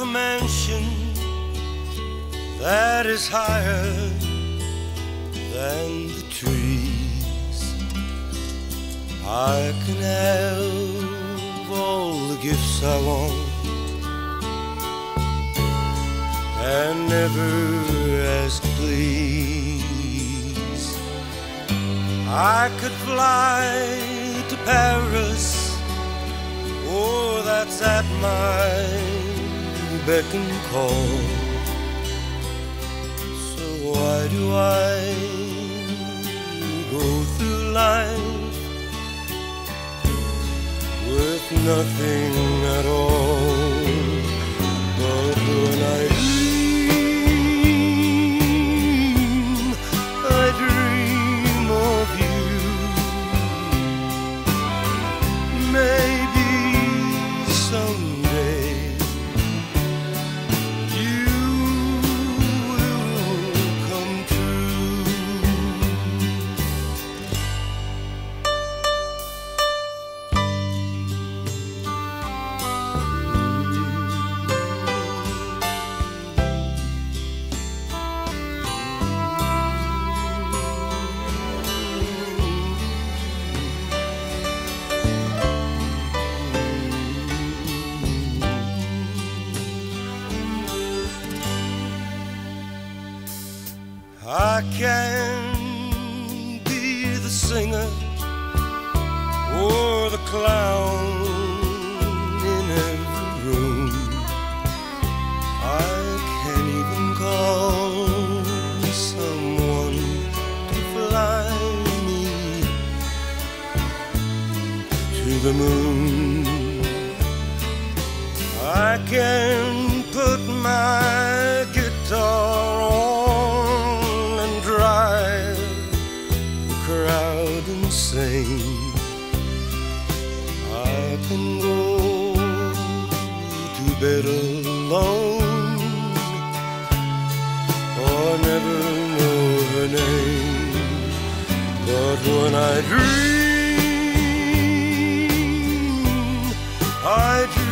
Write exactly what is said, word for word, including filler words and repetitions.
a mansion that is higher than the trees. I can have all the gifts I want and never ask please. I could fly to Paris, oh, that's at my beck and call. So why do I go through life with nothing at all? But when I dream, I dream of you. Maybe someday you will come true. I can be the singer or the clown in every room. I can even call someone to fly me to the moon. I can put my guitar on and drive the crowd insane. I can go to bed alone or never know her name. But when I dream, I dream